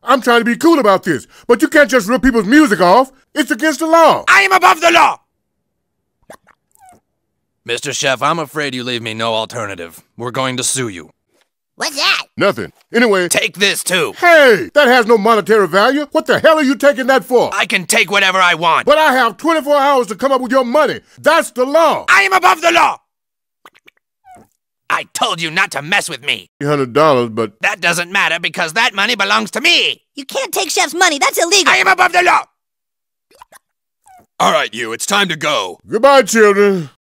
I'm trying to be cool about this, but you can't just rip people's music off. It's against the law. I am above the law! Mr. Chef, I'm afraid you leave me no alternative. We're going to sue you. What's that? Nothing. Anyway. Take this, too. Hey, that has no monetary value. What the hell are you taking that for? I can take whatever I want. But I have 24 hours to come up with your money. That's the law. I am above the law! I told you not to mess with me. $300, but... That doesn't matter because that money belongs to me. You can't take Chef's money. That's illegal. I am above the law! All right, you. It's time to go. Goodbye, children.